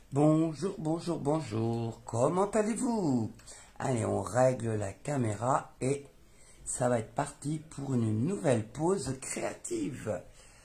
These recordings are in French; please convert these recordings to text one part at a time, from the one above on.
Bonjour, bonjour, bonjour. Comment allez-vous? Allez, on règle la caméra et ça va être parti pour une nouvelle pause créative.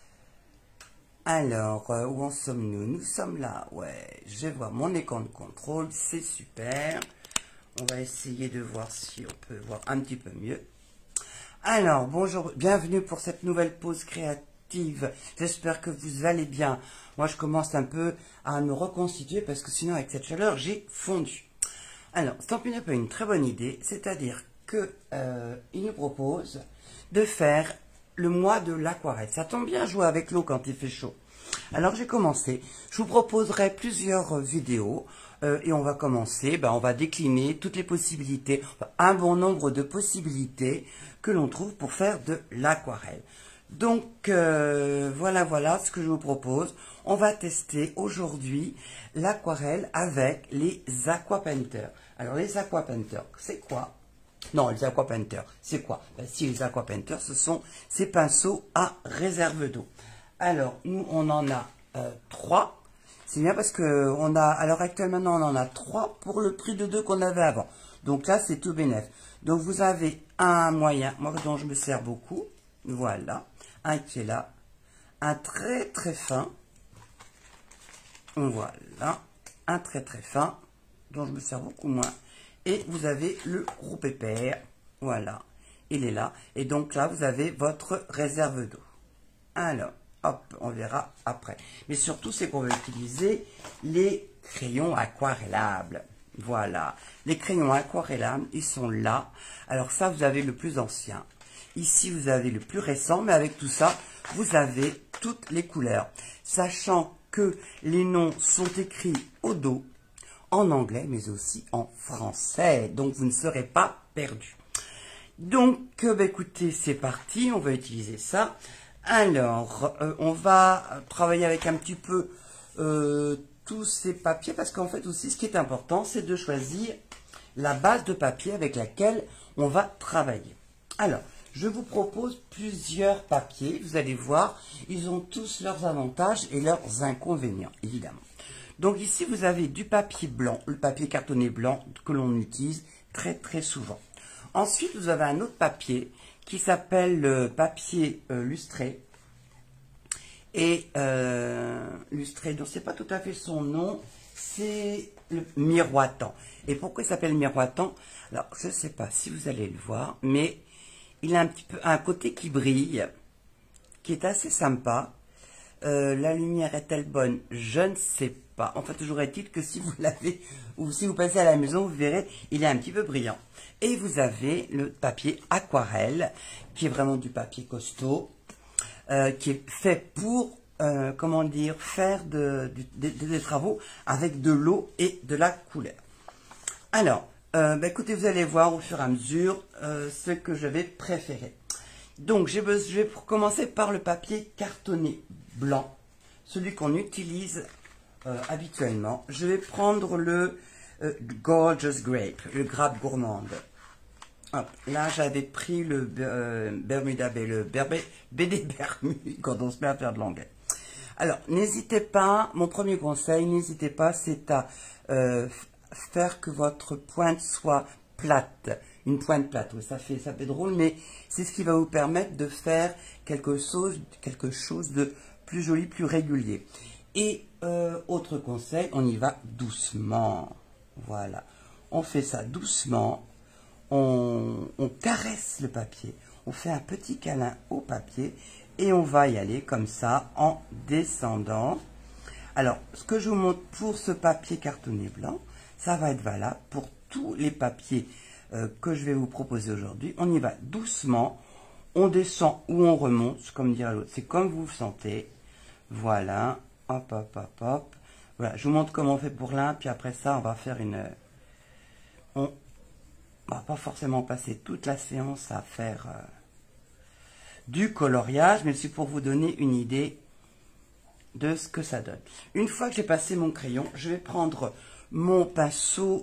Alors, où en sommes-nous? Nous sommes là. Ouais, je vois mon écran de contrôle, c'est super. On va essayer de voir si on peut voir un petit peu mieux. Alors, bonjour, bienvenue pour cette nouvelle pause créative. J'espère que vous allez bien. Moi, je commence un peu à me reconstituer parce que sinon, avec cette chaleur, j'ai fondu. Alors, Stampin' Up a une très bonne idée, c'est-à-dire que il nous propose de faire le mois de l'aquarelle. Ça tombe bien jouer avec l'eau quand il fait chaud. Alors, j'ai commencé. Je vous proposerai plusieurs vidéos et on va commencer. On va décliner toutes les possibilités, un bon nombre de possibilités que l'on trouve pour faire de l'aquarelle. Donc, voilà ce que je vous propose. On va tester aujourd'hui l'aquarelle avec les aquapainters. Alors, les aquapainters, c'est quoi? Non, les aquapainters, c'est quoi? Si, les aquapainters, ce sont ces pinceaux à réserve d'eau. Alors, nous, on en a 3. C'est bien parce que on a, à l'heure actuelle, maintenant, on en a 3 pour le prix de 2 qu'on avait avant. Donc là, c'est tout bénef. Donc, vous avez un moyen, moi, dont je me sers beaucoup. Voilà. Un qui est là. Un très, très fin. Voilà. Un très, très fin, dont je me sers beaucoup moins. Et vous avez le gros pépère. Voilà. Il est là. Et donc là, vous avez votre réserve d'eau. Alors, hop, on verra après. Mais surtout, c'est qu'on va utiliser les crayons aquarellables. Voilà. Les crayons aquarellables, ils sont là. Alors ça, vous avez le plus ancien. Ici, vous avez le plus récent. Mais avec tout ça, vous avez toutes les couleurs. Sachant que les noms sont écrits au dos, en anglais, mais aussi en français. Donc, vous ne serez pas perdu. Donc, écoutez, c'est parti. On va utiliser ça. Alors, on va travailler avec un petit peu tous ces papiers. Parce qu'en fait, aussi, ce qui est important, c'est de choisir la base de papier avec laquelle on va travailler. Alors, je vous propose plusieurs papiers. Vous allez voir, ils ont tous leurs avantages et leurs inconvénients, évidemment. Donc ici, vous avez du papier blanc, le papier cartonné blanc que l'on utilise très très souvent. Ensuite, vous avez un autre papier qui s'appelle le papier lustré. Et lustré, donc c'est pas tout à fait son nom, c'est le miroitant. Et pourquoi il s'appelle miroitant? Alors, je ne sais pas si vous allez le voir, mais il a un petit peu un côté qui brille, qui est assez sympa. La lumière est-elle bonne? Je ne sais pas. Enfin, toujours est-il que si vous l'avez, ou si vous passez à la maison, vous verrez, il est un petit peu brillant. Et vous avez le papier aquarelle, qui est vraiment du papier costaud, qui est fait pour, comment dire, faire des travaux avec de l'eau et de la couleur. Alors, écoutez, vous allez voir au fur et à mesure ce que je vais préférer. Donc, je vais commencer par le papier cartonné blanc, celui qu'on utilise habituellement. Je vais prendre le Gorgeous Grape, le grappe gourmande. Hop, là, j'avais pris le Bermuda Bay, le BD Bermude, quand on se met à faire de l'anglais. Alors, n'hésitez pas, mon premier conseil, n'hésitez pas, c'est à faire que votre pointe soit plate. Une pointe plate, oui, ça fait drôle, mais c'est ce qui va vous permettre de faire quelque chose de plus joli, plus régulier. Et autre conseil, on y va doucement. Voilà, on fait ça doucement, on caresse le papier, on fait un petit câlin au papier et on va y aller comme ça en descendant. Alors, ce que je vous montre pour ce papier cartonné blanc, ça va être valable pour tous les papiers que je vais vous proposer aujourd'hui. On y va doucement, on descend ou on remonte, comme dirait l'autre, c'est comme vous le sentez. Voilà, hop, hop, hop, hop. Voilà, je vous montre comment on fait pour l'un, puis après ça, on va faire on va pas forcément passer toute la séance à faire du coloriage, mais c'est pour vous donner une idée de ce que ça donne. Une fois que j'ai passé mon crayon, je vais prendre mon pinceau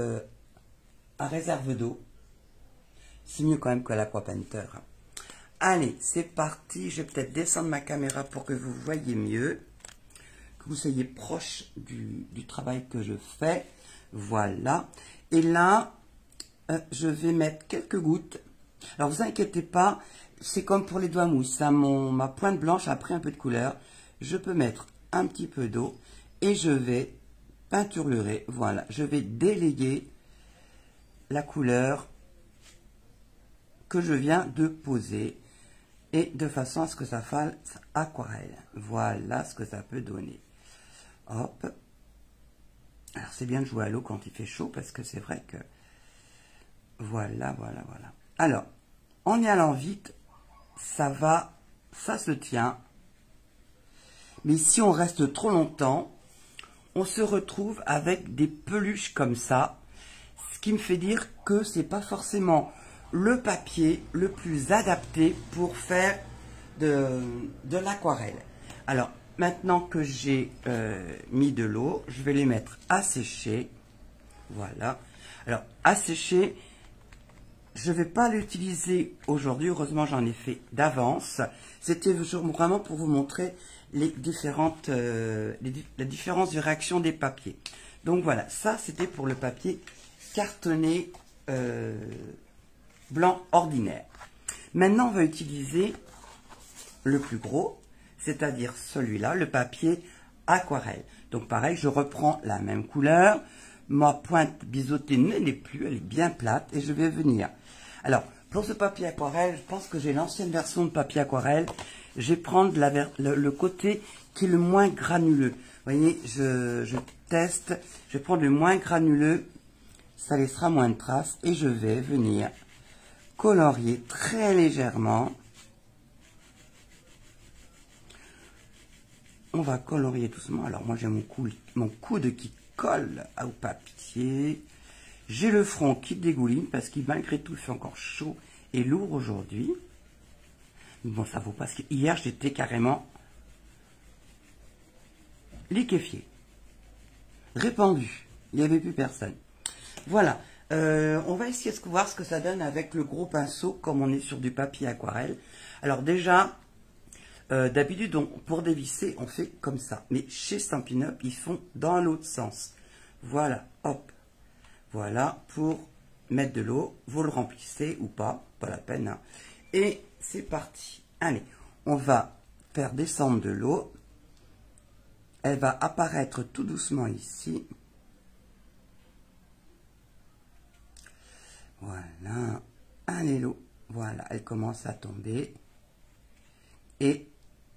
à réserve d'eau. C'est mieux quand même que l'aquapainter. Allez, c'est parti. Je vais peut-être descendre ma caméra pour que vous voyez mieux, que que vous soyez proche du travail que je fais. Voilà. Et là, je vais mettre quelques gouttes. Alors, vous inquiétez pas, c'est comme pour les doigts mousse. Hein, ma pointe blanche a pris un peu de couleur. Je peux mettre un petit peu d'eau et je vais peinturer. Voilà, je vais délayer la couleur que je viens de poser et de façon à ce que ça fasse aquarelle. Voilà ce que ça peut donner. Hop. Alors, c'est bien de jouer à l'eau quand il fait chaud parce que c'est vrai que... Voilà, voilà, voilà. Alors, en y allant vite, ça se tient. Mais si on reste trop longtemps, on se retrouve avec des peluches comme ça. Ce qui me fait dire que c'est pas forcément le papier le plus adapté pour faire de l'aquarelle. Alors, maintenant que j'ai mis de l'eau, je vais les mettre à sécher. Voilà. Alors, à sécher, je ne vais pas l'utiliser aujourd'hui. Heureusement, j'en ai fait d'avance. C'était vraiment pour vous montrer les différentes, la différence de réaction des papiers. Donc voilà, ça c'était pour le papier cartonné blanc ordinaire. Maintenant, on va utiliser le plus gros, c'est-à-dire celui-là, le papier aquarelle. Donc pareil, je reprends la même couleur. Ma pointe biseautée ne l'est plus, elle est bien plate et je vais venir. Alors, pour ce papier aquarelle, je pense que j'ai l'ancienne version de papier aquarelle. Je vais prendre le côté qui est le moins granuleux. Vous voyez, je teste, je vais prendre le moins granuleux, ça laissera moins de traces et je vais venir colorier très légèrement. On va colorier doucement. Alors moi j'ai mon coude qui colle au papier. J'ai le front qui dégouline parce qu'il malgré tout fait encore chaud et lourd aujourd'hui. Bon, ça vaut pas, parce que hier j'étais carrément liquéfié, répandu. Il n'y avait plus personne. Voilà. On va essayer de voir ce que ça donne avec le gros pinceau comme on est sur du papier aquarelle. Alors déjà, d'habitude pour dévisser on fait comme ça. Mais chez Stampin' Up ils font dans l'autre sens. Voilà, hop. Voilà, pour mettre de l'eau, vous le remplissez ou pas la peine. Hein. Et c'est parti. Allez, on va faire descendre de l'eau. Elle va apparaître tout doucement ici. Voilà. Allez, l'eau. Voilà, elle commence à tomber. Et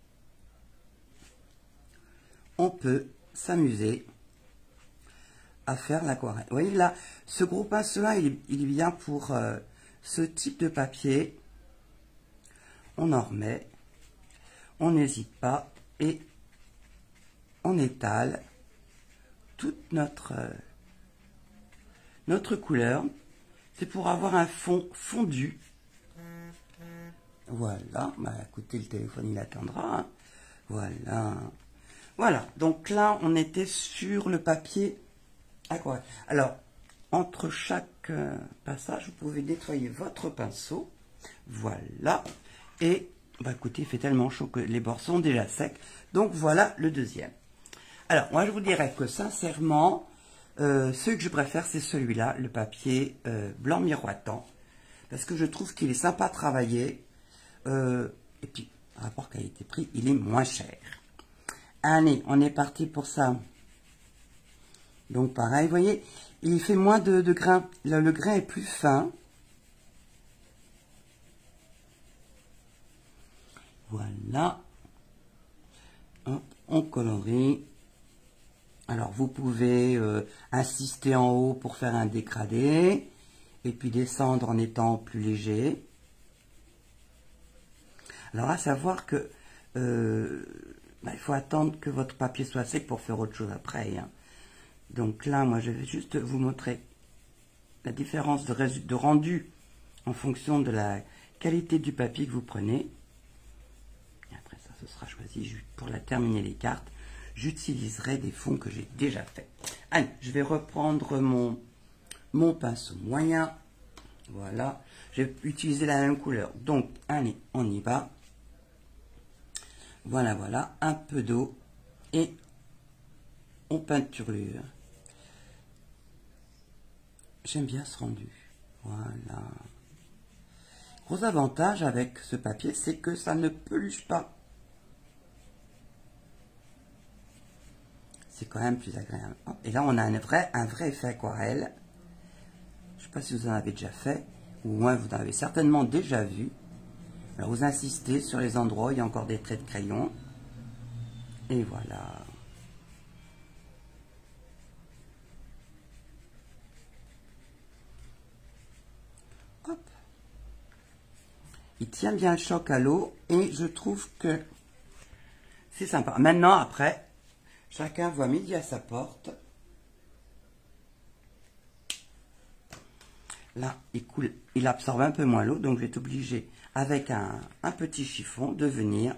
on peut s'amuser à faire l'aquarelle. Vous voyez là, ce gros pinceau-là, il est bien pour ce type de papier. On en remet, on n'hésite pas et on étale toute notre couleur. C'est pour avoir un fond fondu. Voilà, bah écoutez, le téléphone il attendra. Hein. Voilà. Voilà, donc là on était sur le papier aquarelle. Alors, entre chaque passage, vous pouvez nettoyer votre pinceau. Voilà. Et, bah écoutez, il fait tellement chaud que les bords sont déjà secs. Donc voilà le deuxième. Alors, moi je vous dirais que sincèrement, celui que je préfère, c'est celui-là, le papier blanc miroitant. Parce que je trouve qu'il est sympa à travailler. Et puis, rapport qualité-prix, il est moins cher. Allez, on est parti pour ça. Donc pareil, vous voyez, il fait moins de grains. Le grain est plus fin. Voilà. Hop, on colorie. Alors vous pouvez insister en haut pour faire un dégradé. Et puis descendre en étant plus léger. Alors à savoir que il faut attendre que votre papier soit sec pour faire autre chose après. Hein. Donc là, moi, je vais juste vous montrer la différence de rendu en fonction de la qualité du papier que vous prenez. Et après ça, ce sera choisi pour terminer les cartes. J'utiliserai des fonds que j'ai déjà fait. Allez, je vais reprendre mon pinceau moyen. Voilà. Je vais utiliser la même couleur. Donc, allez, on y va. Voilà, voilà. Un peu d'eau et en peinturlure. J'aime bien ce rendu. Voilà. Gros avantage avec ce papier, c'est que ça ne peluche pas. C'est quand même plus agréable. Et là, on a un vrai effet aquarelle. Je ne sais pas si vous en avez déjà fait, ou au moins vous en avez certainement déjà vu. Alors, vous insistez sur les endroits où il y a encore des traits de crayon. Et voilà. Hop. Il tient bien le choc à l'eau et je trouve que c'est sympa. Maintenant, après, chacun voit midi à sa porte. Là, il coule, il absorbe un peu moins l'eau, donc je vais être obligé, avec un petit chiffon, de venir.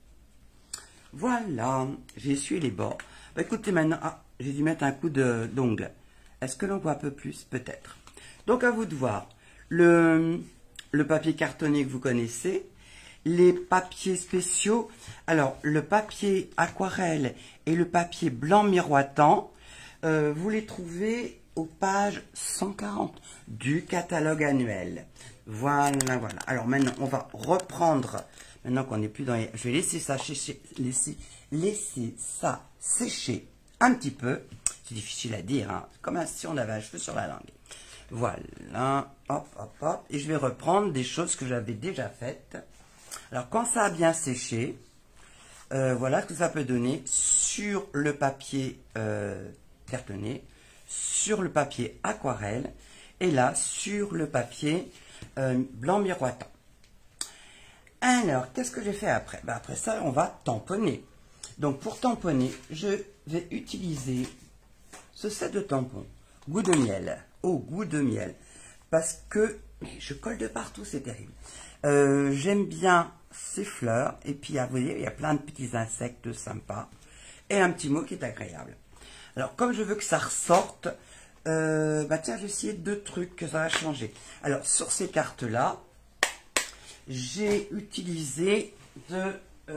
Voilà, j'ai essuyé les bords. Bah, écoutez, maintenant, j'ai dû mettre un coup d'ongle. Est-ce que l'on voit un peu plus? Peut-être. Donc, à vous de voir. Le papier cartonné que vous connaissez, les papiers spéciaux. Alors, le papier aquarelle et le papier blanc miroitant, vous les trouvez aux pages 140 du catalogue annuel. Voilà, voilà. Alors maintenant, on va reprendre, maintenant qu'on n'est plus dans les... Je vais laisser ça laisser ça sécher un petit peu. C'est difficile à dire, hein. Comme si on avait un cheveu sur la langue. Voilà, hop, hop, hop. Et je vais reprendre des choses que j'avais déjà faites. Alors, quand ça a bien séché, voilà ce que ça peut donner sur le papier cartonné, sur le papier aquarelle, et là, sur le papier blanc miroitant. Alors, qu'est-ce que j'ai fait après? Ben, après ça, on va tamponner. Donc, pour tamponner, je vais utiliser ce set de tampons, goût de miel, au goût de miel, parce que je colle de partout, c'est terrible. J'aime bien ces fleurs, et puis, vous voyez, il y a plein de petits insectes sympas, et un petit mot qui est agréable. Alors, comme je veux que ça ressorte, bah tiens, j'ai essayé deux trucs que ça va changer. Alors, sur ces cartes-là, j'ai utilisé de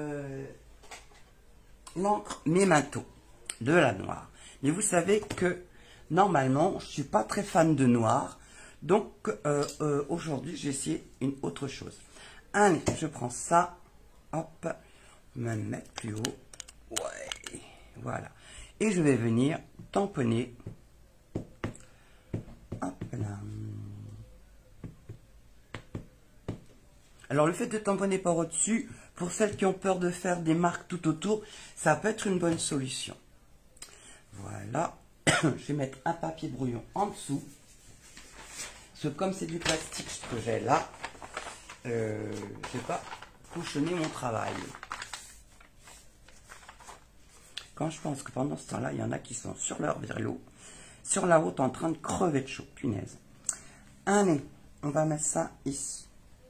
l'encre Memento, de la noire. Mais vous savez que, normalement, je ne suis pas très fan de noir. Donc, aujourd'hui, j'ai essayé une autre chose. Allez, je prends ça. Hop, me mettre plus haut. Ouais, voilà. Et je vais venir tamponner. Hop là. Alors, le fait de tamponner par au-dessus, pour celles qui ont peur de faire des marques tout autour, ça peut être une bonne solution. Voilà. Je vais mettre un papier brouillon en dessous. Parce que comme c'est du plastique que j'ai là, je ne vais pas couchonner mon travail. Quand je pense que pendant ce temps-là, il y en a qui sont sur leur vélo, sur la route en train de crever de chaud, punaise. Allez, on va mettre ça ici.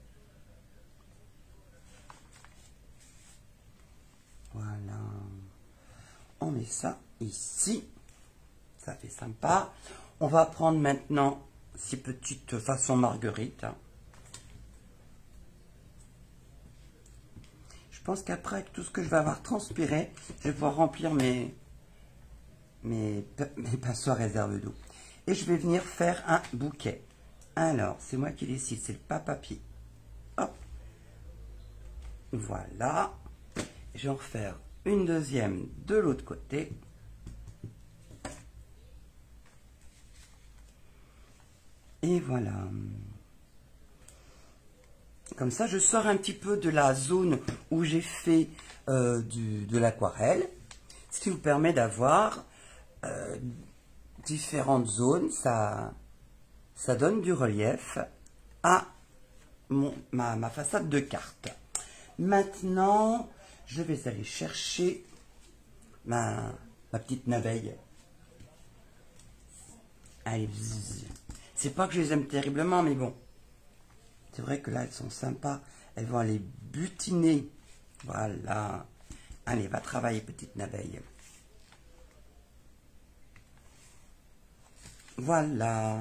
Voilà. On met ça ici. Ça fait sympa. On va prendre maintenant ces petites façons marguerite. Je pense qu'après, avec tout ce que je vais avoir transpiré, je vais pouvoir remplir mes pinceaux à réserve d'eau. Et je vais venir faire un bouquet. Alors, c'est moi qui décide, c'est le papier. Hop. Voilà. Je vais en refaire une deuxième de l'autre côté. Et voilà. Comme ça, je sors un petit peu de la zone où j'ai fait de l'aquarelle. Ce qui vous permet d'avoir différentes zones. Ça donne du relief à ma façade de carte. Maintenant, je vais aller chercher ma petite naveille. Allez, c'est pas que je les aime terriblement, mais bon. C'est vrai que là, elles sont sympas. Elles vont aller butiner. Voilà. Allez, va travailler, petite naveille. Voilà.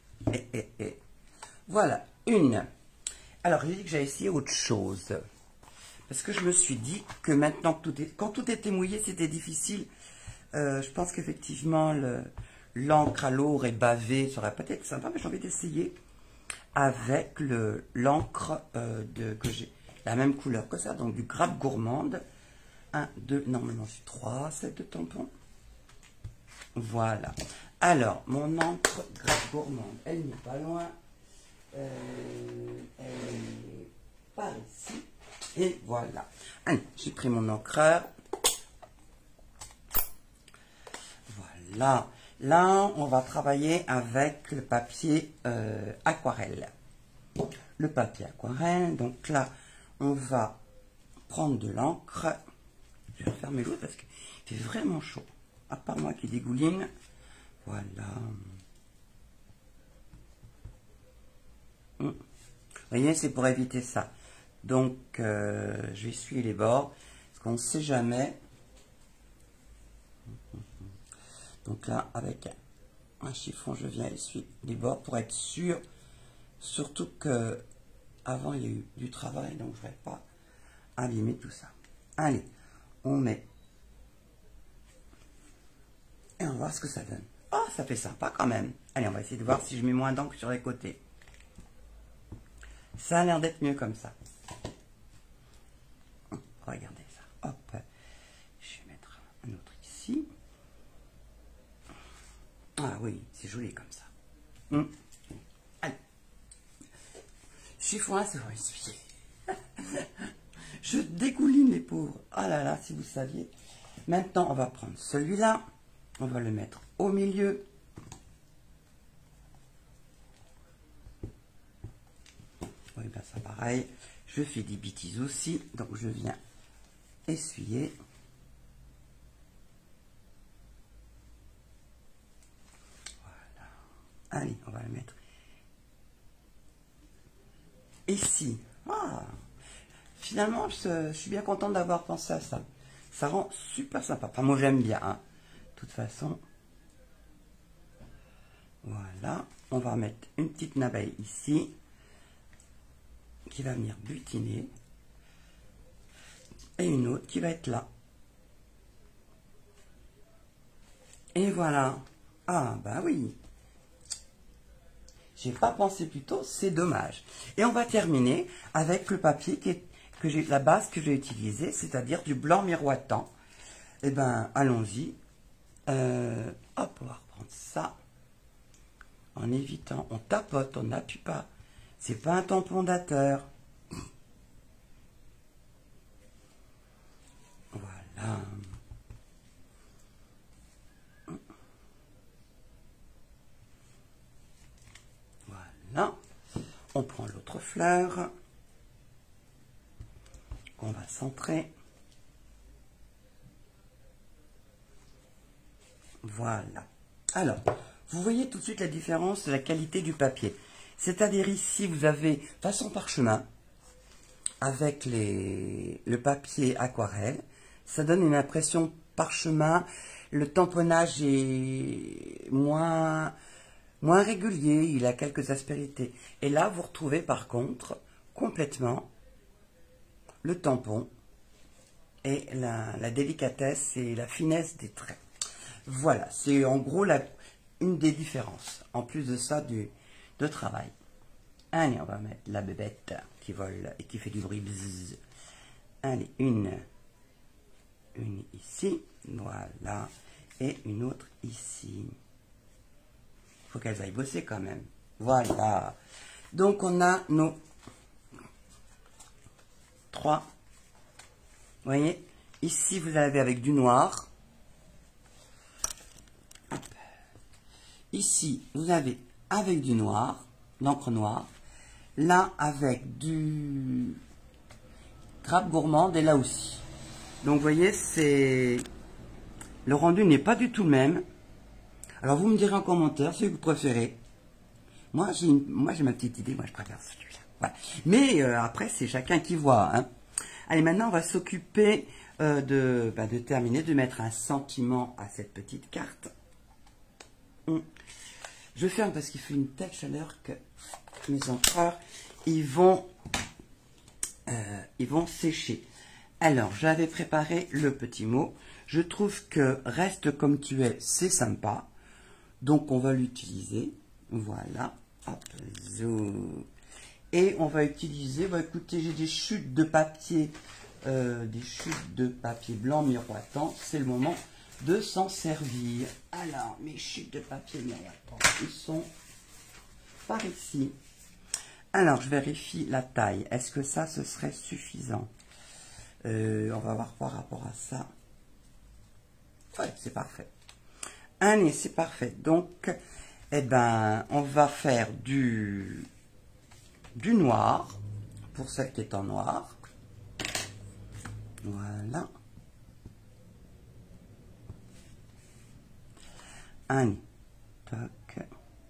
Voilà, une. Alors, j'ai dit que j'allais essayer autre chose. Parce que je me suis dit que maintenant, quand tout était mouillé, c'était difficile Je pense qu'effectivement, l'encre à l'eau et bavé serait peut-être sympa, mais j'ai envie d'essayer avec l'encre que j'ai la même couleur que ça, donc du Grappe Gourmande. 1, 2, normalement c'est 3 sets de tampons. Voilà. Alors, mon encre Grappe Gourmande, elle n'est pas loin. Elle est par ici. Et voilà. Allez, j'ai pris mon encreur. Voilà. Là, on va travailler avec le papier aquarelle. Le papier aquarelle, donc là, on va prendre de l'encre. Je vais refermer l'eau parce qu'il fait vraiment chaud. À part moi qui dégouline. Voilà. Vous voyez, c'est pour éviter ça. Donc, je vais essuyer les bords. Parce qu'on ne sait jamais. Donc là, avec un chiffon, je viens essuyer les bords pour être sûr. Surtout que avant il y a eu du travail, donc je ne vais pas abîmer tout ça. Allez, on met. Et on va voir ce que ça donne. Oh, ça fait sympa quand même. Allez, on va essayer de voir si je mets moins d'encre sur les côtés. Ça a l'air d'être mieux comme ça. Regardez ça. Hop. Je vais mettre un autre ici. Ah oui, c'est joli comme ça. Allez. Chiffon, c'est vrai, essuyer. Je dégouline les pauvres. Ah là là, si vous saviez. Maintenant, on va prendre celui-là. On va le mettre au milieu. Oui, ben ça pareil. Je fais des bêtises aussi. Donc, je viens essuyer. Voilà. Allez, on va le mettre ici. Ah, finalement, je suis bien contente d'avoir pensé à ça. Ça rend super sympa. Enfin, moi, j'aime bien. Hein. De toute façon, voilà. On va mettre une petite abeille ici qui va venir butiner. Et une autre qui va être là. Et voilà. Ah, bah oui. J'ai pas pensé plus tôt, c'est dommage. Et on va terminer avec le papier la base que j'ai utilisée, c'est-à-dire du blanc miroitant. Eh ben, allons-y. Hop, on va reprendre ça. En évitant, on tapote, on n'appuie pas. C'est pas un tampon dateur. Voilà. Voilà. On prend l'autre fleur qu'on va centrer. Voilà. Alors, vous voyez tout de suite la différence de la qualité du papier. C'est-à-dire ici, vous avez façon parchemin avec le papier aquarelle. Ça donne une impression parchemin. Le tamponnage est moins régulier, il a quelques aspérités. Et là, vous retrouvez par contre complètement le tampon et la délicatesse et la finesse des traits. Voilà, c'est en gros une des différences. En plus de ça, de travail. Allez, on va mettre la bébête qui vole et qui fait du bruit. Bzzz. Allez, une ici, voilà, et une autre ici. Il faut qu'elles aillent bosser quand même. Voilà. Donc, on a nos 3. Vous voyez, ici, vous avez avec du noir. Ici, vous avez avec du noir, l'encre noire. Là, avec du Grappe Gourmande et là aussi. Donc, vous voyez, le rendu n'est pas du tout le même. Alors, vous me direz en commentaire ce que vous préférez. Moi, j'ai ma petite idée. Moi, je préfère celui-là. Voilà. Mais après, c'est chacun qui voit. Hein. Allez, maintenant, on va s'occuper de terminer, de mettre un sentiment à cette petite carte. Je ferme parce qu'il fait une telle chaleur que mes encreurs, ils vont sécher. Alors, j'avais préparé le petit mot. Je trouve que reste comme tu es, c'est sympa. Donc, on va l'utiliser. Voilà. Hop, zou. Et on va utiliser, bah, écoutez, j'ai des chutes de papier blanc miroitant. C'est le moment de s'en servir. Alors, mes chutes de papier miroitant, ils sont par ici. Alors, je vérifie la taille. Est-ce que ça, ce serait suffisant? On va voir par rapport à ça. Ouais, c'est parfait. Allez, c'est parfait. Donc, eh ben, on va faire du noir, pour celle qui est en noir. Voilà. Allez, toc.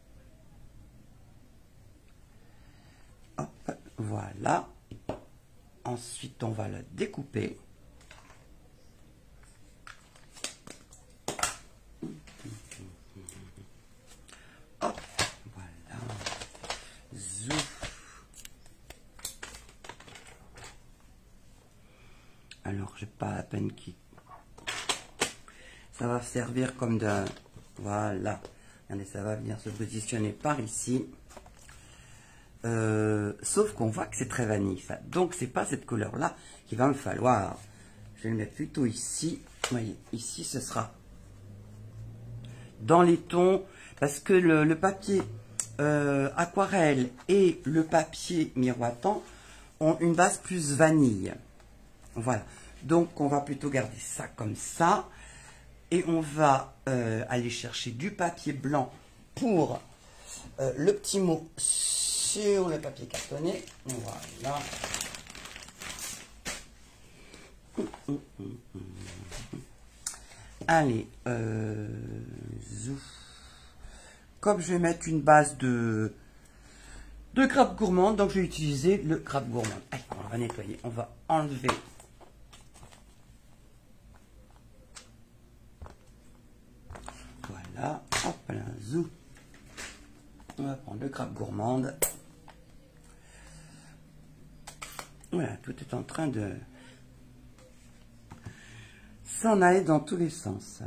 Hop, voilà. Ensuite, on va le découper. Hop, voilà. Zouf. Alors, j'ai pas à peine qui. Ça va servir comme de. Voilà. Regardez, ça va venir se positionner par ici. Sauf qu'on voit que c'est très vanille, ça. Donc, c'est pas cette couleur-là qu'il va me falloir. Je vais le mettre plutôt ici. Vous voyez, ici, ce sera dans les tons, parce que le papier aquarelle et le papier miroitant ont une base plus vanille. Voilà. Donc, on va plutôt garder ça comme ça. Et on va aller chercher du papier blanc pour le petit mot sur le papier cartonné. Voilà. Allez, zouf. Comme je vais mettre une base de grappe gourmande, donc je vais utiliser le grappe gourmande. Allez, on va nettoyer, on va enlever. Voilà, hop là, zou. On va prendre le grappe gourmande. Voilà, tout est en train de s'en aller dans tous les sens.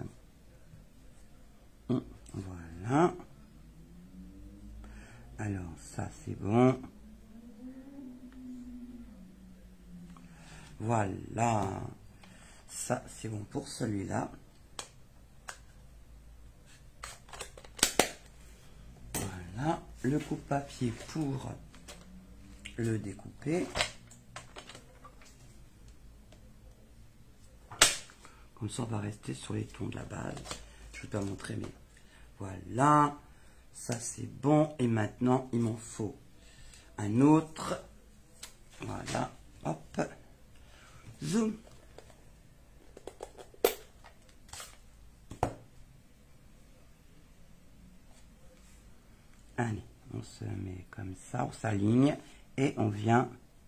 Voilà. Alors, ça c'est bon. Voilà. Ça c'est bon pour celui-là. Voilà. Le coupe-papier pour le découper. Comme ça, on va rester sur les tons de la base. Je vais pas montrer, mais voilà. Ça, c'est bon. Et maintenant, il m'en faut un autre. Voilà. Hop. Zoom. Allez, on se met comme ça, on s'aligne et on vient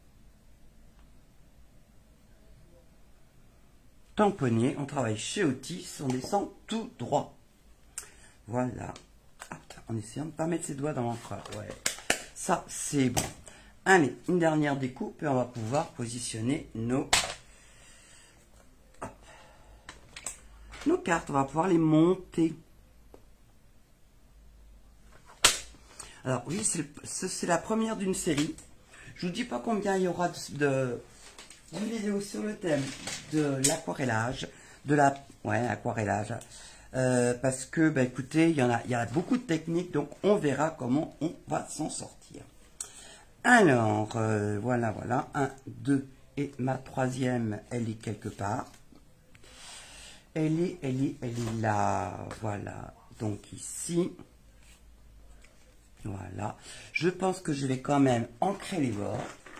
tamponner. On travaille chez Otis, on descend tout droit. Voilà. En essayant de ne pas mettre ses doigts dans l'encre. Ouais. Ça, c'est bon. Allez, une dernière découpe et on va pouvoir positionner nos cartes. On va pouvoir les monter. Alors oui, c'est la première d'une série. Je vous dis pas combien il y aura de vidéos sur le thème de l'aquarellage, aquarellage, parce que, bah, écoutez, il y a beaucoup de techniques, donc on verra comment on va s'en sortir. Alors, voilà, 1, 2, et ma troisième, elle est quelque part. Elle est là, voilà, donc ici. Voilà. Je pense que je vais quand même ancrer les bords.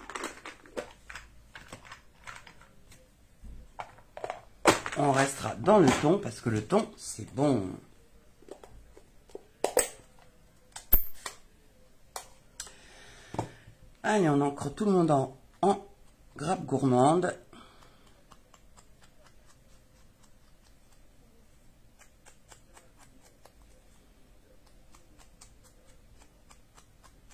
On restera dans le ton parce que le ton, c'est bon. Allez, on ancre tout le monde en grappe gourmande.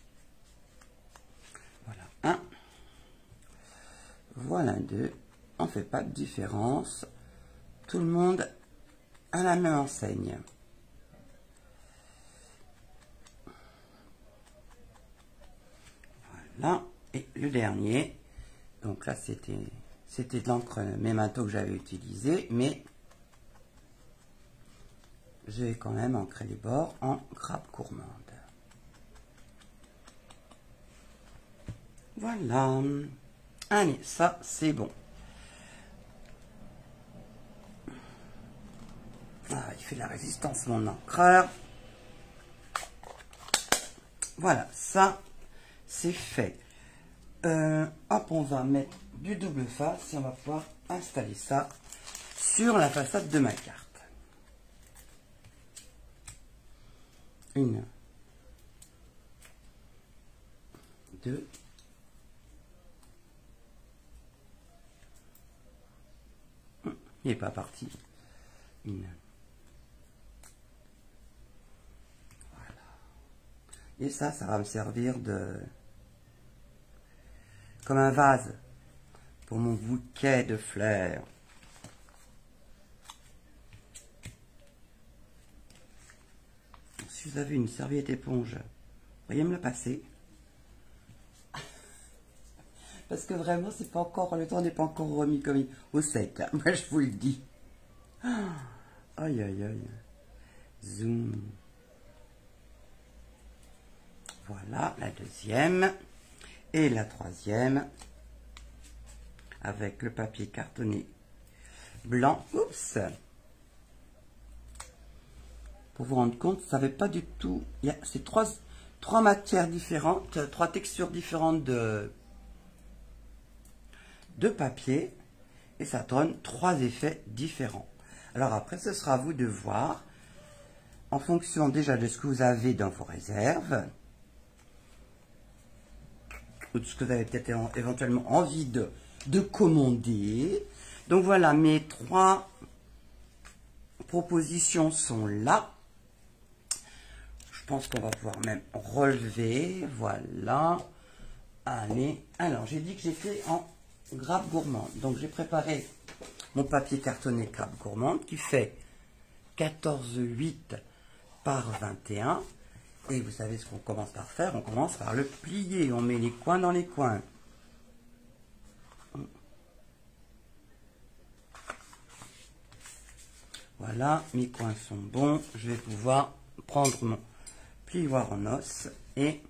Voilà, 1. Voilà, 2. On fait pas de différence. Tout le monde a la même enseigne. Voilà. Et le dernier, donc là c'était de l'encre Memento que j'avais utilisé, mais je vais quand même ancrer les bords en grappe gourmande. Voilà. Allez, ça c'est bon. Ah, il fait de la résistance mon encreur. Voilà, ça c'est fait. Hop, on va mettre du double face et on va pouvoir installer ça sur la façade de ma carte. Une, deux, il n'est pas parti. Une. Voilà. Et ça va me servir comme un vase pour mon bouquet de fleurs. Si vous avez une serviette éponge, veuillez me la passer. Parce que vraiment, c'est pas encore, le temps n'est pas encore remis comme au sec. Hein. Moi, je vous le dis. Aïe, aïe, aïe. Zoom. Voilà, la deuxième. Et la troisième. Avec le papier cartonné blanc. Oups. Pour vous rendre compte, ça ne fait pas du tout... C'est trois matières différentes, trois textures différentes de papier. Et ça donne trois effets différents. Alors après, ce sera à vous de voir, en fonction déjà de ce que vous avez dans vos réserves, ou de ce que vous avez peut-être éventuellement envie de commander. Donc voilà, mes trois propositions sont là. Je pense qu'on va pouvoir même relever. Voilà. Allez. Alors, j'ai dit que j'étais en grappe gourmande. Donc, j'ai préparé mon papier cartonné grappe gourmande qui fait 14,8 par 21. Et vous savez ce qu'on commence par faire? On commence par le plier. On met les coins dans les coins. Voilà, mes coins sont bons. Je vais pouvoir prendre mon plioir en os et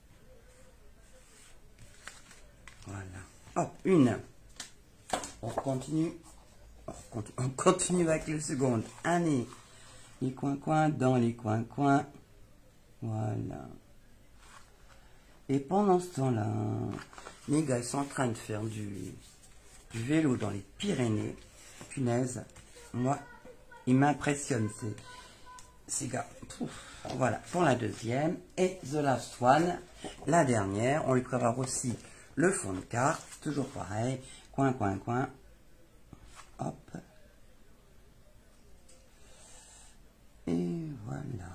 voilà. Hop, une. On continue. On continue avec le second. Allez, les coins-coins dans les coins-coins. Voilà. Et pendant ce temps-là, les gars sont en train de faire du vélo dans les Pyrénées. Punaise, moi, ils m'impressionnent ces gars. Pouf. Voilà, pour la deuxième. Et The Last One, la dernière. On lui prépare aussi le fond de carte. Toujours pareil. Coin, coin, coin. Hop. Et voilà.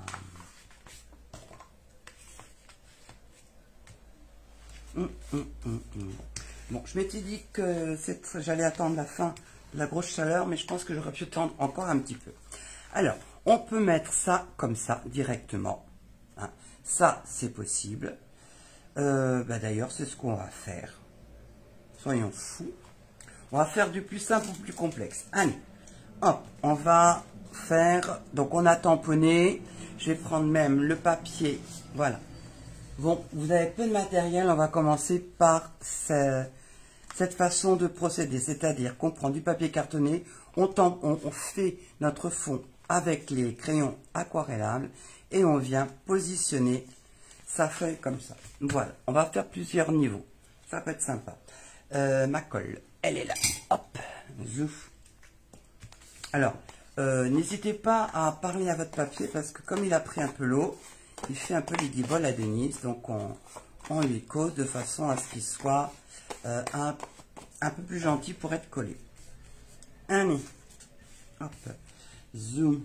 Bon, je m'étais dit que j'allais attendre la fin de la grosse chaleur, mais je pense que j'aurais pu attendre encore un petit peu. Alors, on peut mettre ça comme ça, directement. Hein. Ça, c'est possible. D'ailleurs, c'est ce qu'on va faire. Soyons fous. On va faire du plus simple au plus complexe. Allez, hop, on va faire... Donc, on a tamponné. Je vais prendre même le papier. Voilà. Bon, vous avez peu de matériel. On va commencer par cette façon de procéder. C'est-à-dire qu'on prend du papier cartonné. On fait notre fond avec les crayons aquarellables. Et on vient positionner sa feuille comme ça. Voilà, on va faire plusieurs niveaux. Ça peut être sympa. Ma colle, elle est là. Hop, zouf. Alors, n'hésitez pas à parler à votre papier parce que comme il a pris un peu l'eau, il fait un peu les guibolles à Denise. Donc, on lui cause de façon à ce qu'il soit un peu plus gentil pour être collé. Allez, hop, zoom.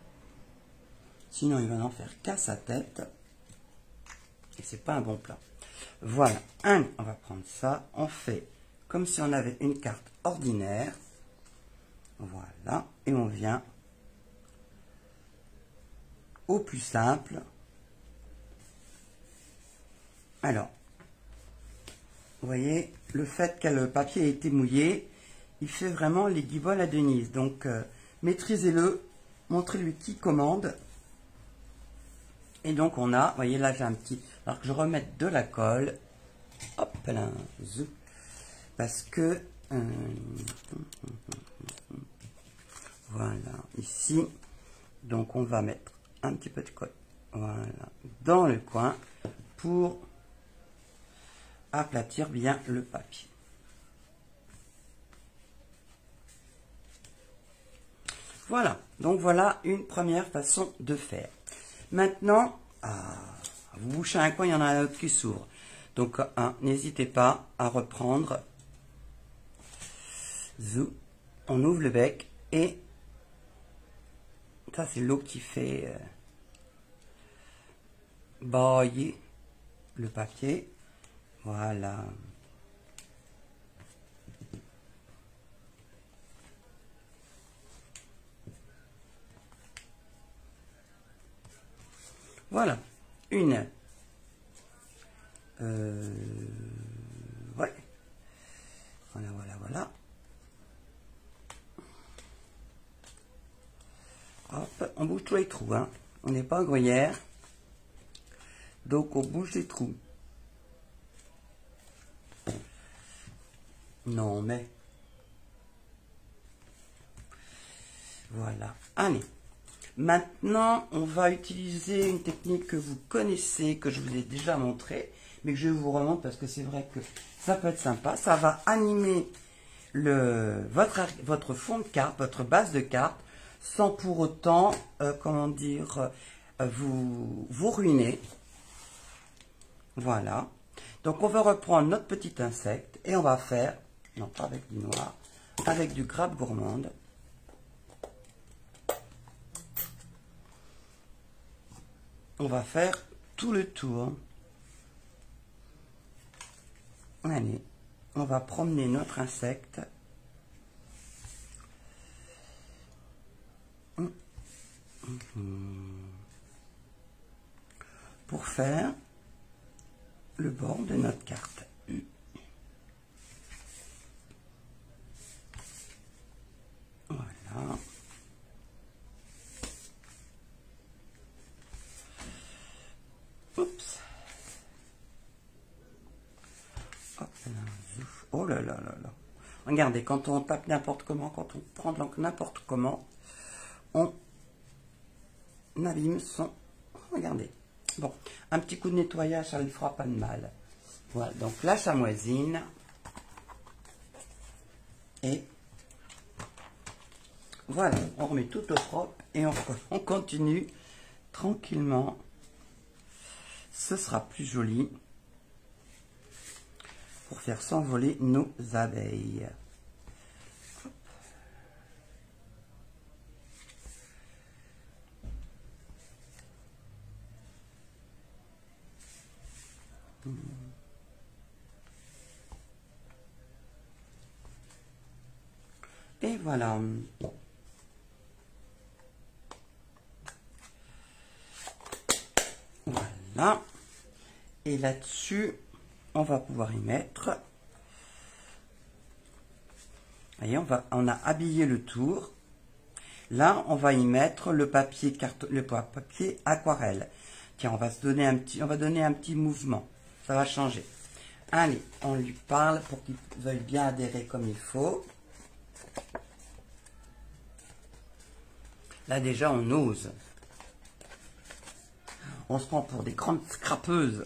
Sinon, il va en faire qu'à sa tête. Et c'est pas un bon plan. Voilà, on va prendre ça, on fait comme si on avait une carte ordinaire. Voilà, et on vient au plus simple. Alors, vous voyez, le fait que le papier ait été mouillé, il fait vraiment les guibolles à Denise. Donc, maîtrisez-le, montrez-lui qui commande. Et donc, on a, vous voyez, là, j'ai un petit... Alors que je remette de la colle. Hop là, zou. Parce que... voilà, ici. Donc, on va mettre un petit peu de colle. Voilà, dans le coin pour aplatir bien le papier. Voilà, donc voilà une première façon de faire. Maintenant, vous bouchez un coin, il y en a un autre qui s'ouvre. Donc, n'hésitez pas à reprendre. Zou, on ouvre le bec et ça c'est l'eau qui fait bailler le papier. Voilà. Voilà, une. Ouais. Voilà, voilà, voilà. Hop, on bouge tous les trous, hein. On n'est pas en gruyère. Donc on bouge les trous. Non, mais... Voilà. Allez. Maintenant, on va utiliser une technique que vous connaissez, que je vous ai déjà montré, mais que je vous remonte parce que c'est vrai que ça peut être sympa. Ça va animer votre fond de carte, votre base de carte, sans pour autant, comment dire, vous ruiner. Voilà. Donc, on va reprendre notre petit insecte et on va faire, non pas avec du noir, avec du grappe gourmande. On va faire tout le tour. Allez, on va promener notre insecte. Pour faire le bord de notre carte. Voilà. Oups. Hop là. Oh là là là là. Regardez, quand on tape n'importe comment, quand on prend n'importe comment, on abîme son... Regardez. Bon, un petit coup de nettoyage, ça ne lui fera pas de mal. Voilà, donc la chamoisine. Et voilà, on remet tout au propre et on continue tranquillement. Ce sera plus joli pour faire s'envoler nos abeilles. Et voilà. Voilà. Et là-dessus, on va pouvoir y mettre. Voyez, on a habillé le tour. Là, on va y mettre le papier aquarelle. Tiens, on va donner un petit mouvement. Ça va changer. Allez, on lui parle pour qu'il veuille bien adhérer comme il faut. Là, déjà, on ose. On se prend pour des grandes scrapeuses.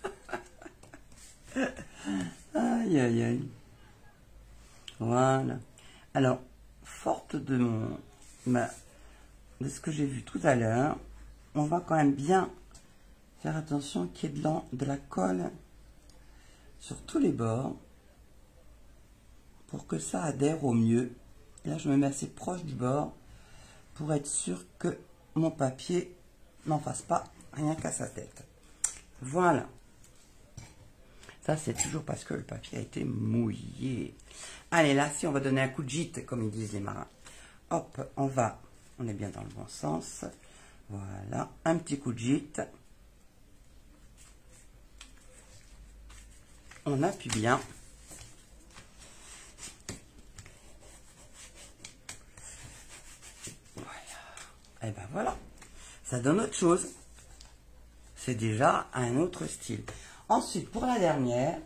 Aïe, aïe, aïe. Voilà. Alors, forte de ce que j'ai vu tout à l'heure, on va quand même bien faire attention qu'il y ait de la colle sur tous les bords pour que ça adhère au mieux. Et là, je me mets assez proche du bord pour être sûr que mon papier n'en fasse pas rien qu'à sa tête. Voilà. Ça, c'est toujours parce que le papier a été mouillé. Allez, là, si on va donner un coup de gîte, comme ils disent les marins. Hop, on est bien dans le bon sens. Voilà, un petit coup de gîte. On appuie bien. Voilà. Et ben voilà, ça donne autre chose. C'est déjà un autre style. Ensuite, pour la dernière,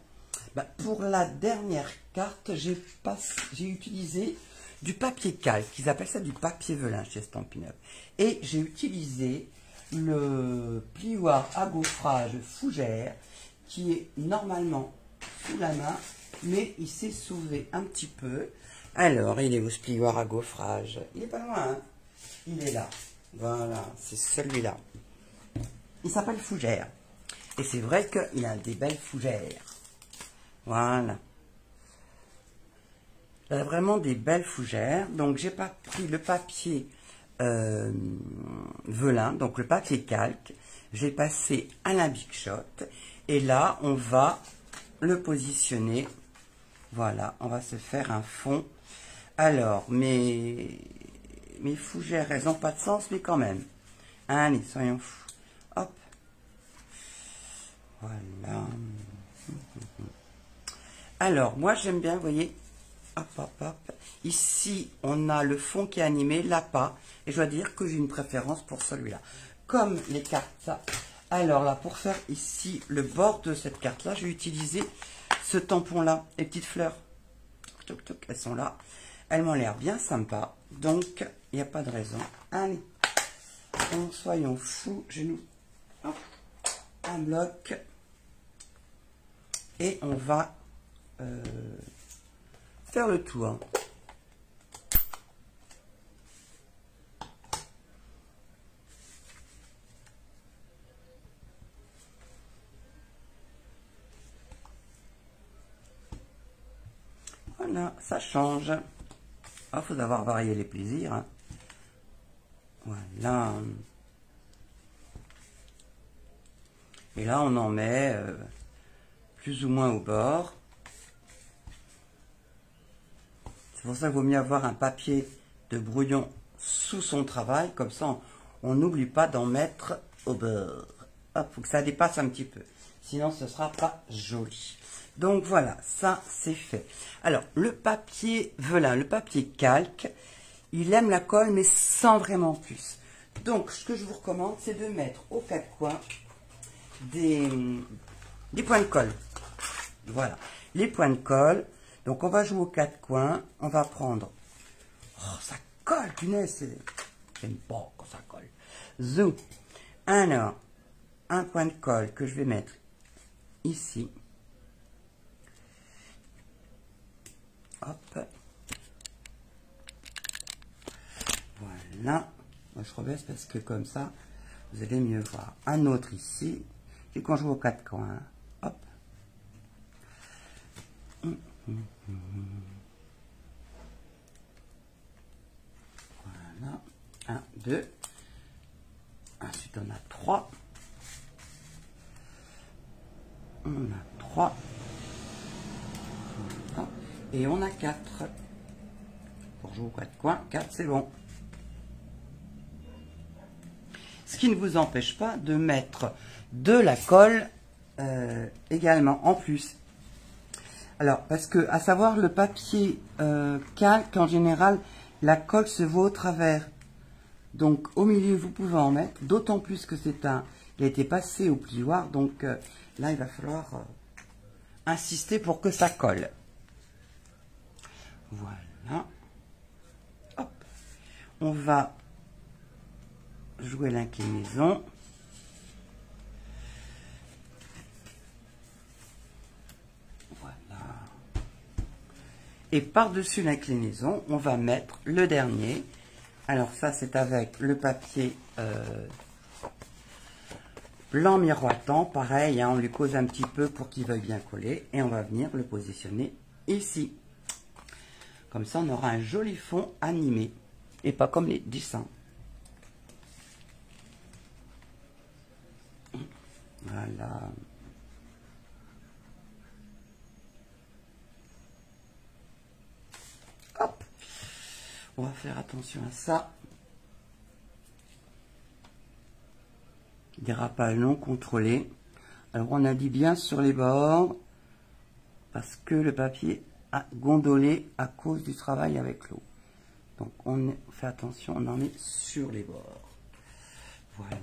carte, j'ai utilisé du papier calque. Ils appellent ça du papier velin chez Stampin' Up. Et j'ai utilisé le plioir à gaufrage fougère qui est normalement sous la main, mais il s'est soulevé un petit peu. Alors, il est où ce plioir à gaufrage? Il est pas loin, hein? Il est là. Voilà, c'est celui-là. Il s'appelle fougère. Et c'est vrai qu'il a des belles fougères. Voilà. Il a vraiment des belles fougères. Donc, j'ai pas pris le papier velin, donc le papier calque. J'ai passé à la Big Shot. Et là, on va le positionner. Voilà, on va se faire un fond. Alors, mes fougères, elles n'ont pas de sens, mais quand même. Allez, soyons fous. Hop. Voilà. Alors, moi, j'aime bien, vous voyez, hop, hop, hop. Ici, on a le fond qui est animé, l'appât. Et je dois dire que j'ai une préférence pour celui-là. Comme les cartes, ça. Alors là, pour faire ici le bord de cette carte-là, j'ai utilisé ce tampon-là, les petites fleurs. Toc, toc, elles sont là. Elles m'ont l'air bien sympa. Donc, il n'y a pas de raison. Allez, soyons fous. Je nous... Hop, un bloc. Et on va faire le tour. Voilà, ça change. Il faut avoir varié les plaisirs. Hein. Voilà. Et là, on en met plus ou moins au bord. C'est pour ça qu'il vaut mieux avoir un papier de brouillon sous son travail. Comme ça, on n'oublie pas d'en mettre au bord. Hop, faut que ça dépasse un petit peu. Sinon, ce ne sera pas joli. Donc voilà, ça c'est fait. Alors, le papier velin, le papier calque, il aime la colle, mais sans vraiment plus. Donc, ce que je vous recommande, c'est de mettre aux quatre coins des points de colle. Voilà, les points de colle. Donc, on va jouer aux quatre coins. On va prendre... Oh, ça colle, punaise. J'aime pas quand ça colle. Zou. Alors, un point de colle que je vais mettre ici. Hop. Voilà. Moi, je rebaisse parce que comme ça, vous allez mieux voir. Un autre ici. Et qu'on joue aux quatre coins. Hop. Voilà. 1, 2. Ensuite, on a 3. On a 3. Voilà. Et on a 4. Pour jouer aux quatre coins, 4, c'est bon. Ce qui ne vous empêche pas de mettre de la colle également en plus. Alors, parce que, à savoir, le papier calque, en général, la colle se voit au travers. Donc, au milieu, vous pouvez en mettre, d'autant plus que il a été passé au plioir. Donc, là, il va falloir insister pour que ça colle. Voilà. Hop. On va jouer l'inclinaison. Voilà. Et par-dessus l'inclinaison, on va mettre le dernier. Alors ça, c'est avec le papier blanc miroitant. Pareil, hein, on lui cause un petit peu pour qu'il veuille bien coller. Et on va venir le positionner ici. Comme ça, on aura un joli fond animé. Et pas comme les dessins. Voilà. on va faire attention à ça. Dérapage non contrôlé. Alors on a dit bien sur les bords parce que le papier a gondolé à cause du travail avec l'eau. Donc on fait attention, on en met sur les bords. Voilà.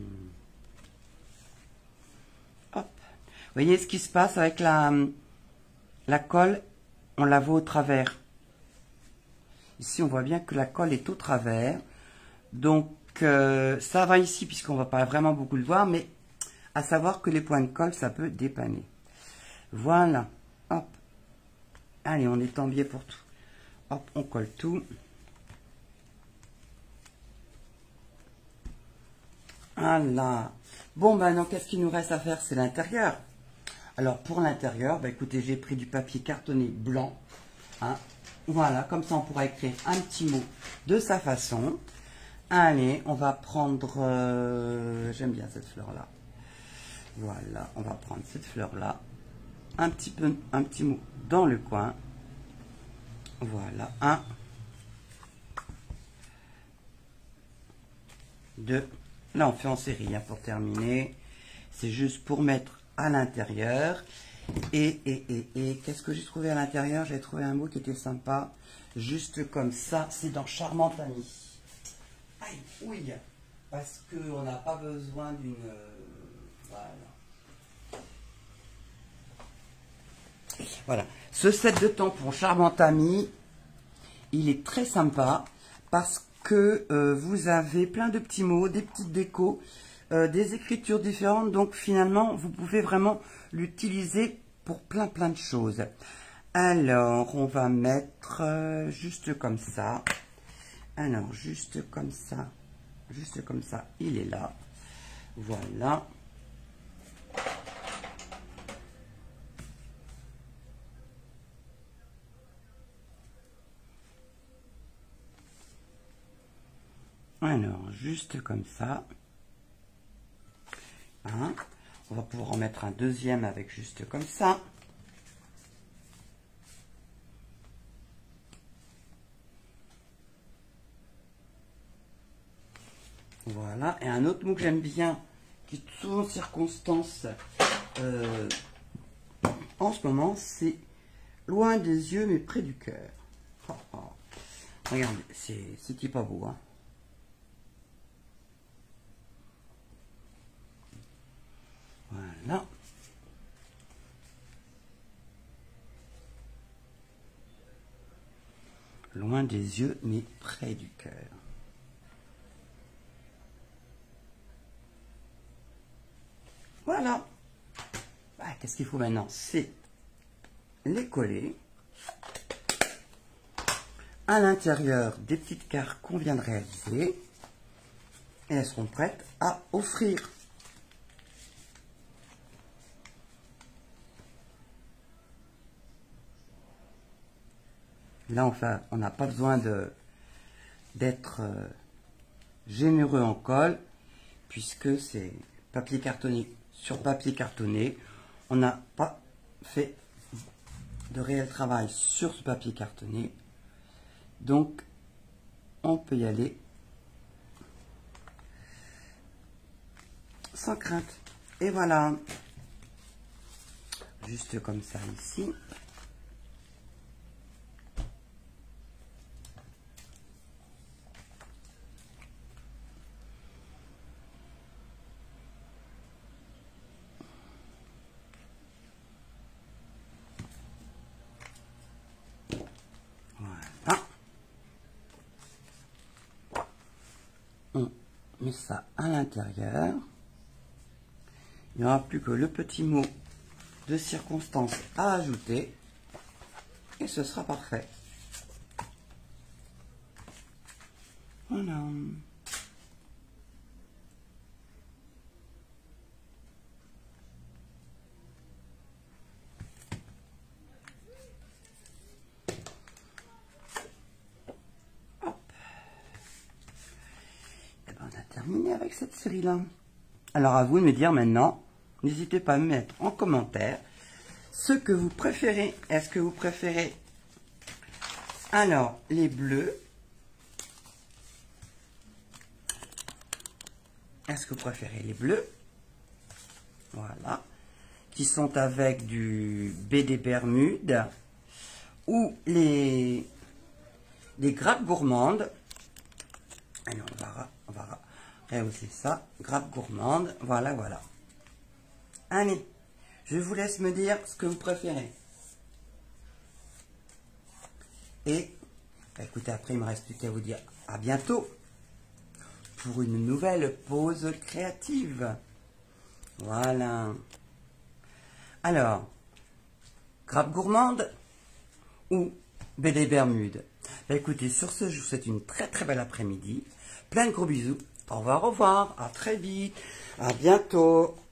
Hop. Vous voyez ce qui se passe avec la colle, on la voit au travers. Ici on voit bien que la colle est au travers. Donc ça va ici puisqu'on va pas vraiment beaucoup le voir, mais à savoir que les points de colle ça peut dépanner. Voilà. Hop. Allez, on est en biais pour tout. Hop, on colle tout. Voilà. Bon, maintenant, qu'est-ce qu'il nous reste à faire? C'est l'intérieur. Alors, pour l'intérieur, bah, écoutez, j'ai pris du papier cartonné blanc. Hein. Voilà, comme ça, on pourra écrire un petit mot de sa façon. Allez, on va prendre... j'aime bien cette fleur-là. Voilà, on va prendre cette fleur-là. Un petit mot dans le coin. Voilà, 1, 2. Là, on fait en série hein, pour terminer. C'est juste pour mettre à l'intérieur. Et qu'est-ce que j'ai trouvé à l'intérieur? J'ai trouvé un mot qui était sympa. Juste comme ça, c'est dans Charmante Amie. Aïe, oui, parce qu'on n'a pas besoin d'une... voilà. Voilà, ce set de tampons Charmante Amie, il est très sympa parce que vous avez plein de petits mots, des petites décos, des écritures différentes. Donc finalement, vous pouvez vraiment l'utiliser pour plein de choses. Alors, on va mettre juste comme ça. Alors, juste comme ça, il est là. Voilà. Alors, juste comme ça. Hein. On va pouvoir en mettre un deuxième avec juste comme ça. Voilà. Et un autre mot que j'aime bien, qui est souvent circonstance en ce moment, c'est loin des yeux mais près du cœur. Oh, oh. Regardez, c'est pas beau, hein. Voilà. Loin des yeux, mais près du cœur. Voilà. Bah, qu'est-ce qu'il faut maintenant? C'est les coller. À l'intérieur des petites cartes qu'on vient de réaliser. Et elles seront prêtes à offrir. Là, on n'a pas besoin d'être généreux en colle, puisque c'est papier cartonné sur papier cartonné. On n'a pas fait de réel travail sur ce papier cartonné. Donc, on peut y aller sans crainte. Et voilà. Juste comme ça ici. On met ça à l'intérieur. Il n'y aura plus que le petit mot de circonstance à ajouter. Et ce sera parfait. Voilà. Terminé avec cette série-là. Alors à vous de me dire maintenant, n'hésitez pas à me mettre en commentaire ce que vous préférez. Est-ce que vous préférez alors les bleus Est-ce que vous préférez les bleus? Voilà. Qui sont avec du BD Bermude. Ou les grappes gourmandes. Alors, on va rehausser ça. Grappes gourmandes. Voilà, voilà. Allez, je vous laisse me dire ce que vous préférez. Et, bah écoutez, après, il me reste plus qu'à vous dire à bientôt pour une nouvelle pause créative. Voilà. Alors, grappes gourmandes ou BD Bermude. Bah écoutez, sur ce, je vous souhaite une très très belle après-midi. Plein de gros bisous. Au revoir, à très vite. À bientôt.